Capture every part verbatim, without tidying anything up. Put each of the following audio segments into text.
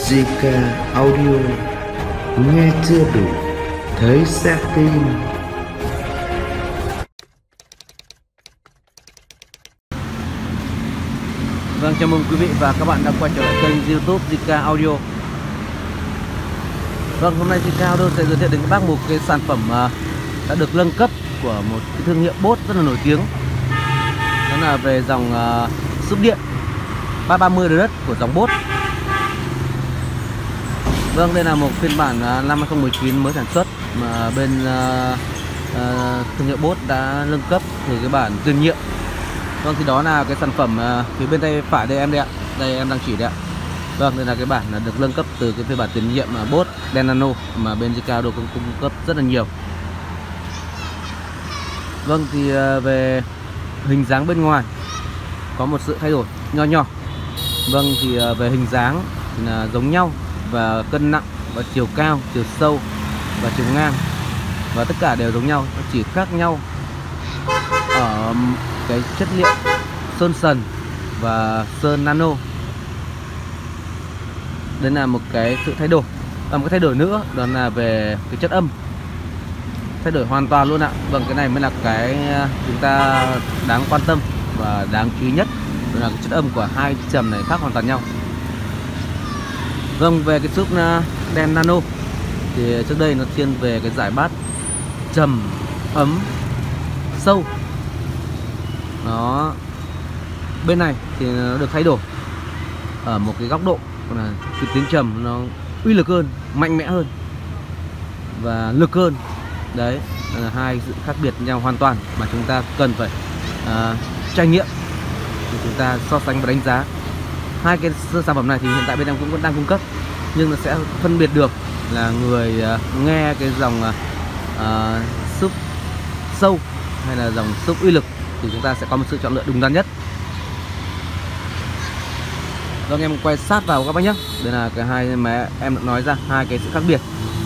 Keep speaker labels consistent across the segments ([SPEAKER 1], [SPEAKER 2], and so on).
[SPEAKER 1] giê ca Audio, nghe chưa đủ, thấy sẽ tin.
[SPEAKER 2] Vâng, chào mừng quý vị và các bạn đã quay trở lại kênh YouTube giê ca Audio. Vâng, hôm nay giê ca Audio sẽ giới thiệu đến các bác một cái sản phẩm đã được nâng cấp của một cái thương hiệu bốt rất là nổi tiếng. Đó là về dòng uh, súp điện ba ba mươi đất của dòng bốt. Vâng, đây là một phiên bản uh, năm hai không một chín mới sản xuất mà bên uh, uh, thương hiệu bốt đã nâng cấp từ cái bản tiền nhiệm. Vâng, thì đó là cái sản phẩm uh, phía bên tay phải đây em đây ạ. Đây em đang chỉ đây ạ. Vâng, đây là cái bản là được nâng cấp từ cái phiên bản tiền nhiệm mà bốt Đen Nano mà bên giê ca Audio cũng cung cấp rất là nhiều. Vâng, thì uh, về hình dáng bên ngoài có một sự thay đổi nho nhỏ. Vâng, thì uh, về hình dáng thì là giống nhau, và cân nặng và chiều cao, chiều sâu và chiều ngang và tất cả đều giống nhau, chỉ khác nhau ở cái chất liệu sơn sần và sơn nano. Đây là một cái sự thay đổi. Và một cái thay đổi nữa đó là về cái chất âm, thay đổi hoàn toàn luôn ạ. Vâng, cái này mới là cái chúng ta đáng quan tâm và đáng chú ý nhất, đó là cái chất âm của hai trầm này khác hoàn toàn nhau. Vâng, về cái súp Đen Nano thì trước đây nó thiên về cái giải bass trầm, ấm, sâu. Đó, bên này thì nó được thay đổi ở một cái góc độ là cái tiếng trầm nó uy lực hơn, mạnh mẽ hơn và lực hơn. Đấy là hai sự khác biệt nhau hoàn toàn mà chúng ta cần phải uh, trải nghiệm để chúng ta so sánh và đánh giá. Hai cái sản phẩm này thì hiện tại bên em cũng vẫn đang cung cấp, nhưng nó sẽ phân biệt được là người uh, nghe cái dòng uh, súp sâu hay là dòng súp uy lực thì chúng ta sẽ có một sự chọn lựa đúng đắn nhất. Vâng, em quay sát vào các bác nhé. Đây là cái hai mà em đã nói ra, hai cái sự khác biệt.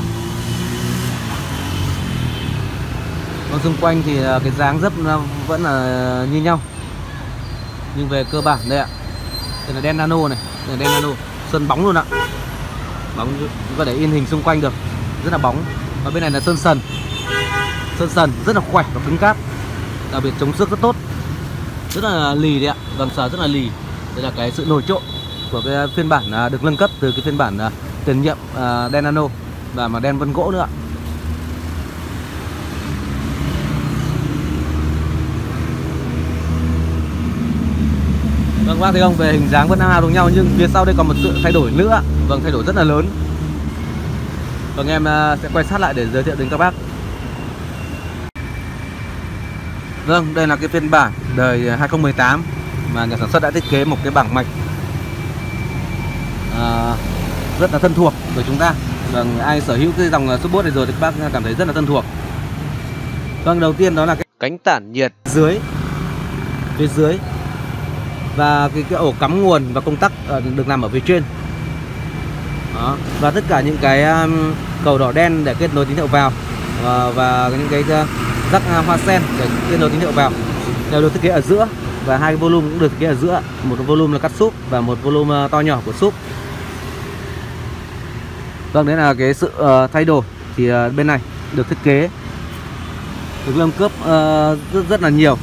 [SPEAKER 2] Vâng, xung quanh thì cái dáng dấp nó vẫn là như nhau, nhưng về cơ bản đây ạ, đây là Đen Nano này, đây là Đen Nano sơn bóng luôn ạ, bóng chúng ta để in hình xung quanh được, rất là bóng. Và bên này là sơn sần, sơn sần rất là khỏe và cứng cáp, đặc biệt chống xước rất tốt, rất là lì đấy ạ. Vâng, sờ rất là lì. Đây là cái sự nổi trội của cái phiên bản được nâng cấp từ cái phiên bản tiền nhiệm Đen Nano và mà đen vân gỗ nữa ạ. Vâng, bác thấy không, về hình dáng vẫn hao giống nhau nhưng phía sau đây còn một sự thay đổi nữa. Vâng, thay đổi rất là lớn. Vâng, em sẽ quay sát lại để giới thiệu đến các bác. Vâng, đây là cái phiên bản đời hai không một tám mà nhà sản xuất đã thiết kế một cái bảng mạch à, rất là thân thuộc với chúng ta. Vâng, ai sở hữu cái dòng súp bốt này rồi thì các bác cảm thấy rất là thân thuộc. Vâng, đầu tiên đó là cái cánh tản nhiệt dưới, phía dưới, và cái, cái ổ cắm nguồn và công tắc được nằm ở phía trên. Đó. Và tất cả những cái um, cầu đỏ đen để kết nối tín hiệu vào và, và những cái uh, rắc uh, hoa sen để kết nối tín hiệu vào đều được thiết kế ở giữa, và hai cái volume cũng được thiết kế ở giữa, một volume là cắt súp và một volume uh, to nhỏ của súp. Vâng, đấy là cái sự uh, thay đổi. Thì uh, bên này được thiết kế, được nâng cấp uh, rất, rất là nhiều.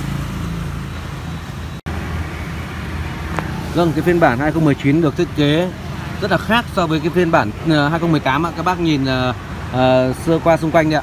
[SPEAKER 2] Vâng, cái phiên bản hai không một chín được thiết kế rất là khác so với cái phiên bản hai không một tám ạ. Các bác nhìn uh, uh, sơ qua xung quanh đấy ạ.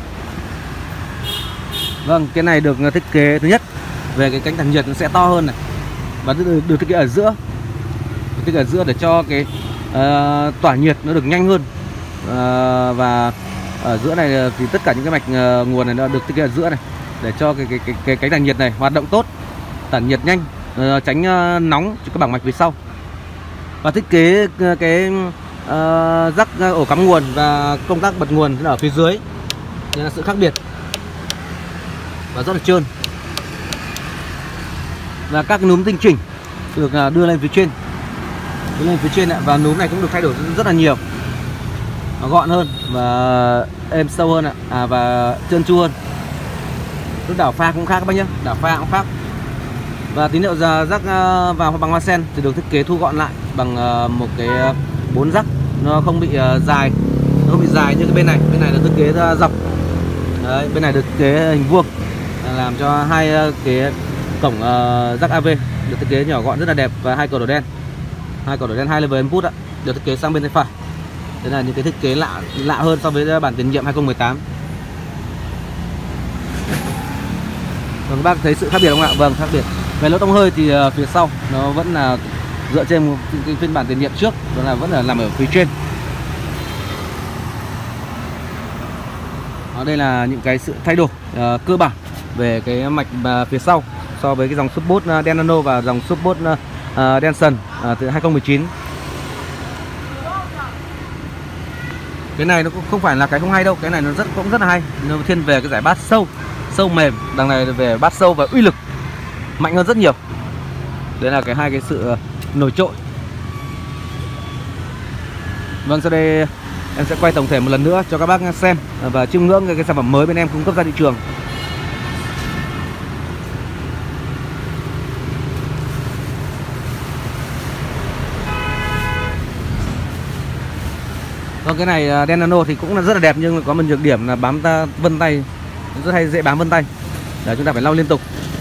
[SPEAKER 2] Vâng, cái này được thiết kế thứ nhất về cái cánh tản nhiệt nó sẽ to hơn này, và được, được thiết kế ở giữa, được thiết kế ở giữa để cho cái uh, tỏa nhiệt nó được nhanh hơn. Uh, và ở giữa này thì tất cả những cái mạch uh, nguồn này nó được thiết kế ở giữa này để cho cái cái cái, cái cánh tản nhiệt này hoạt động tốt, tản nhiệt nhanh, uh, tránh uh, nóng cho các bảng mạch phía sau. Và thiết kế uh, cái uh, rắc uh, ổ cắm nguồn và công tắc bật nguồn ở phía dưới, đây là sự khác biệt và rất là trơn. Và các cái núm tinh chỉnh được uh, đưa lên phía trên, đưa lên phía trên ạ. Và núm này cũng được thay đổi rất là nhiều, nó gọn hơn và êm sâu hơn ạ, à, và trơn tru hơn. Lúc đảo pha cũng khác các bác nhé, đảo pha cũng khác. Và tín hiệu rắc vào bằng hoa sen thì được thiết kế thu gọn lại bằng một cái bốn rắc nó không bị uh, dài, nó không bị dài như cái bên này. Bên này là thiết kế uh, dọc. Đấy, bên này được thiết kế hình vuông, làm cho hai uh, cái cổng uh, jack a vê được thiết kế nhỏ gọn rất là đẹp, và hai cầu đổ đen, hai cầu đổ đen hai level input ạ, được thiết kế sang bên tay phải. Đây là những cái thiết kế lạ lạ hơn so với bản tiền nhiệm hai không một tám. Vâng, các bác thấy sự khác biệt không ạ? Vâng, khác biệt. Về lỗ thông hơi thì uh, phía sau nó vẫn là dựa trên một cái phiên bản tiền nhiệm trước, đó là vẫn là nằm ở phía trên. Đó, đây là những cái sự thay đổi uh, cơ bản về cái mạch uh, phía sau so với cái dòng Support uh, Denano và dòng Support uh, uh, Denson uh, từ hai không một chín. Cái này nó cũng không phải là cái không hay đâu, cái này nó rất cũng rất là hay. Nó thiên về cái giải bass sâu, sâu mềm, đằng này về bass sâu và uy lực mạnh hơn rất nhiều. Đấy là cái hai cái sự uh, nổi trội. Vâng, sau đây em sẽ quay tổng thể một lần nữa cho các bác xem và chiêm ngưỡng cái sản phẩm mới bên em cung cấp ra thị trường. Vâng, cái này Denano thì cũng là rất là đẹp, nhưng có một nhược điểm là bám ta vân tay, rất hay dễ bám vân tay. Đấy, chúng ta phải lau liên tục.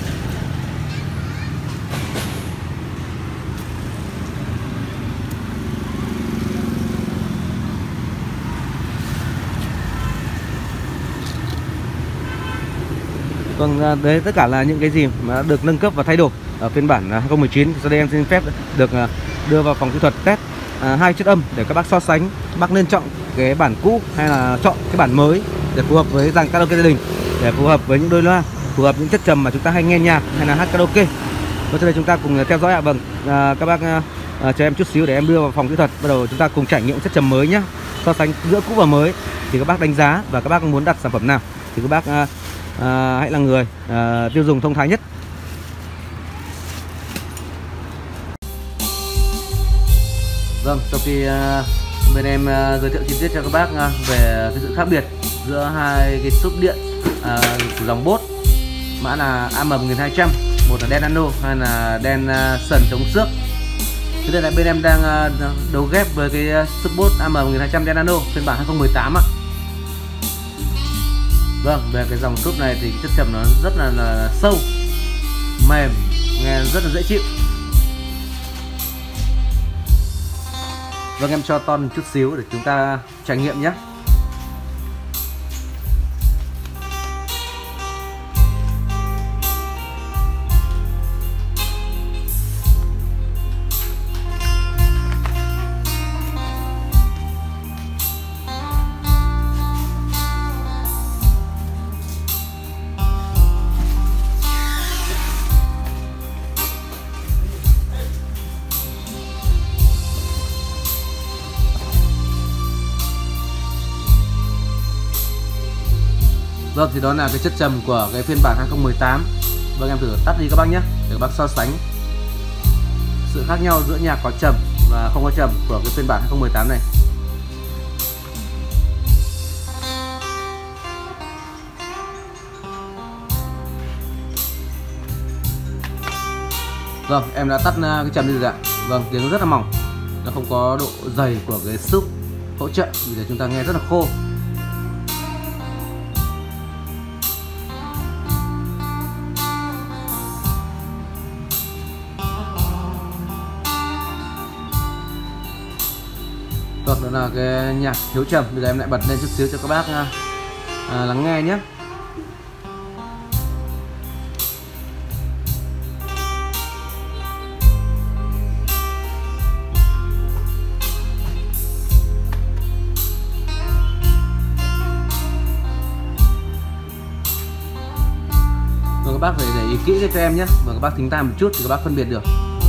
[SPEAKER 2] Vâng, đấy tất cả là những cái gì mà được nâng cấp và thay đổi ở phiên bản hai không một chín. Sau đây em xin phép được đưa vào phòng kỹ thuật test à, hai chiếc âm để các bác so sánh. Các bác nên chọn cái bản cũ hay là chọn cái bản mới để phù hợp với dàn karaoke gia đình, để phù hợp với những đôi loa, phù hợp những chất trầm mà chúng ta hay nghe nhạc hay là hát karaoke. Và sau đây chúng ta cùng theo dõi ạ. Vâng, à, các bác à, chờ em chút xíu để em đưa vào phòng kỹ thuật. Bắt đầu chúng ta cùng trải nghiệm chất trầm mới nhé, so sánh giữa cũ và mới thì các bác đánh giá, và các bác muốn đặt sản phẩm nào thì các bác à, à, hãy là người à, tiêu dùng thông thái nhất. Vâng, sau khi uh, bên em uh, giới thiệu chi tiết cho các bác uh, về cái sự khác biệt giữa hai cái súp điện uh, của dòng Boss mã là A M một hai không không, một là Denano, hai là Denson chống xước. Thế đây là bên em đang uh, đấu ghép với cái uh, súp Boss A M một hai không không Denano phiên bản hai không một tám ạ. Vâng, về cái dòng súp này thì chất trầm nó rất là, là sâu, mềm, nghe rất là dễ chịu. Vâng, em cho to một chút xíu để chúng ta trải nghiệm nhé. Vâng, thì đó là cái chất trầm của cái phiên bản hai không một tám. Vâng, em thử tắt đi các bác nhé, để các bác so sánh sự khác nhau giữa nhạc có trầm và không có trầm của cái phiên bản hai không một tám này. Vâng, em đã tắt cái trầm đi rồi ạ. Vâng, tiếng rất là mỏng, nó không có độ dày của cái súp hỗ trợ, vì để chúng ta nghe rất là khô. Vâng, đó là cái nhạc thiếu trầm. Bây giờ em lại bật lên chút xíu cho các bác à, lắng nghe nhé. Vâng, các bác phải để ý kỹ cho em nhé, và các bác thính tai một chút thì các bác phân biệt được.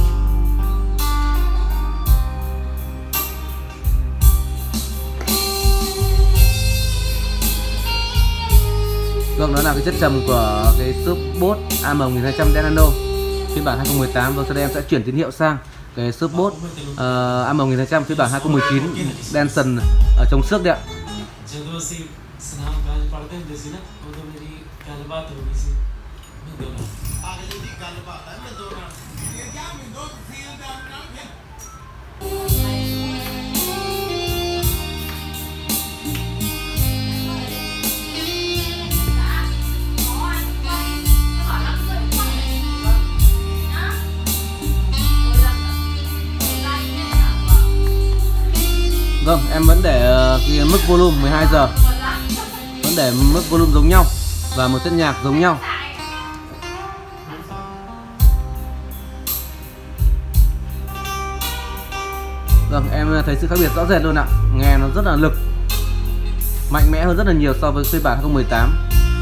[SPEAKER 2] Vâng, đó là cái chất trầm của cái súp Boss A M một hai không không Denano phiên bản hai không một tám. Vâng, sau đây em sẽ chuyển tín hiệu sang cái súp Boss uh, A M một hai không không phiên bản hai không một chín Denson ở trong xước đấy ạ. Vâng, em vẫn để uh, cái mức volume mười hai giờ, vẫn để mức volume giống nhau và một chất nhạc giống nhau. Vâng, em thấy sự khác biệt rõ rệt luôn ạ. Nghe nó rất là lực, mạnh mẽ hơn rất là nhiều so với phiên bản hai không một tám.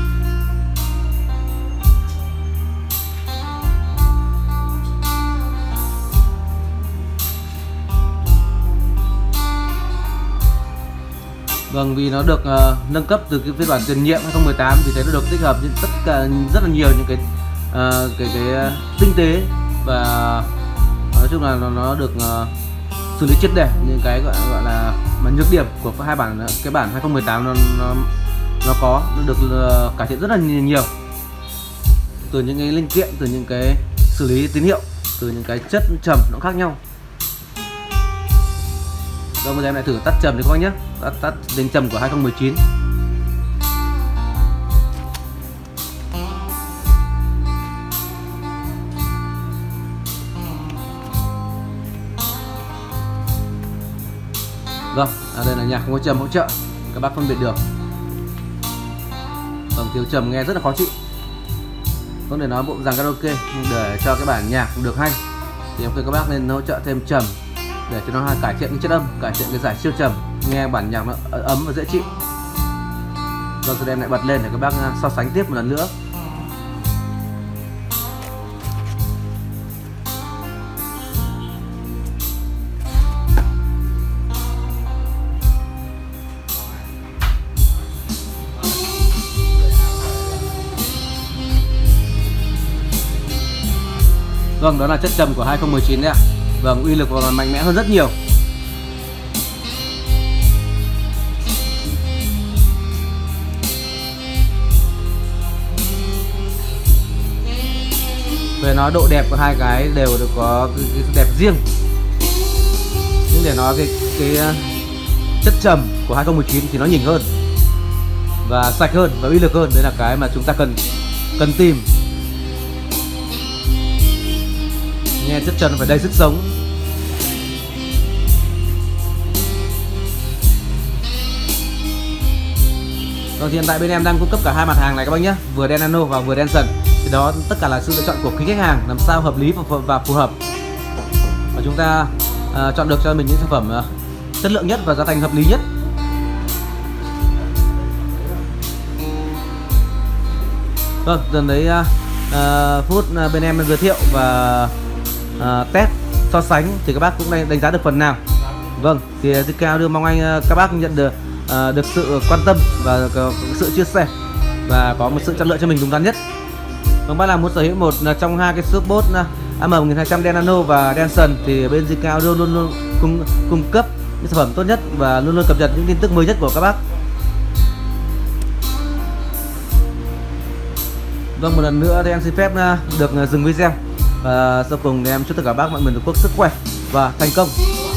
[SPEAKER 2] Vâng, vì nó được uh, nâng cấp từ cái phiên bản tiền nhiệm hai không một tám, vì thế nó được tích hợp những tất cả rất là nhiều những cái uh, cái cái uh, tinh tế, và nói chung là nó, nó được uh, xử lý triệt để những cái gọi gọi là mà nhược điểm của hai bản cái bản hai không một tám nó nó nó có, nó được uh, cải thiện rất là nhiều, từ những cái linh kiện, từ những cái xử lý tín hiệu, từ những cái chất trầm nó khác nhau. Rồi bây giờ em lại thử tắt trầm đi các bác nhé, tắt tắt đến trầm của hai không một chín. Vâng, à đây là nhạc không có trầm hỗ trợ, các bác phân biệt được. Vâng, thiếu trầm nghe rất là khó chịu. Không để nói bộ dàn karaoke, để cho cái bản nhạc được hay thì em khuyên các bác nên hỗ trợ thêm trầm để cho nó cải thiện cái chất âm, cải thiện cái giải siêu trầm, nghe bản nhạc nó ấm và dễ chịu. Vâng, rồi em lại bật lên để các bác so sánh tiếp một lần nữa. Vâng, đó là chất trầm của hai không một chín đấy ạ. Vâng, uy lực còn mạnh mẽ hơn rất nhiều. Về nói độ đẹp của hai cái đều được có cái, cái đẹp riêng. Nhưng để nói cái cái chất trầm của hai không một chín thì nó nhỉnh hơn và sạch hơn và uy lực hơn, đấy là cái mà chúng ta cần cần tìm. Nghe chất trầm phải đầy sức sống. Vâng, hiện tại bên em đang cung cấp cả hai mặt hàng này các bác nhé, vừa đen nano và vừa đen sần. Thì đó tất cả là sự lựa chọn của quý khách hàng, làm sao hợp lý và, và phù hợp, và chúng ta uh, chọn được cho mình những sản phẩm uh, chất lượng nhất và giá thành hợp lý nhất. Vâng, dần đấy uh, uh, phút uh, bên em giới thiệu và uh, test so sánh thì các bác cũng đánh giá được phần nào. Vâng, thì Zika Audio mong anh uh, các bác nhận được uh, được sự quan tâm và uh, sự chia sẻ và có một sự chọn lựa cho mình đúng đắn nhất. Vâng, bác nào muốn sở hữu một uh, trong hai cái Supbot uh, A M một nghìn hai trăm đen nano và đen sần thì bên Zika Audio luôn luôn cung, cung cấp những sản phẩm tốt nhất và luôn luôn cập nhật những tin tức mới nhất của các bác. Vâng, một lần nữa thì em xin phép được dừng video và sau cùng thì em chúc tất cả các bác mọi người được quốc sức khỏe và thành công.